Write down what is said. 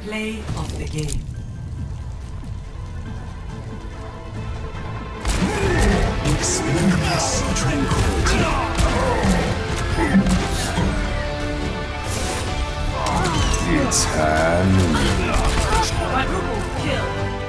Play of the game. Experience tranquility. It's hand. Quadruple kill.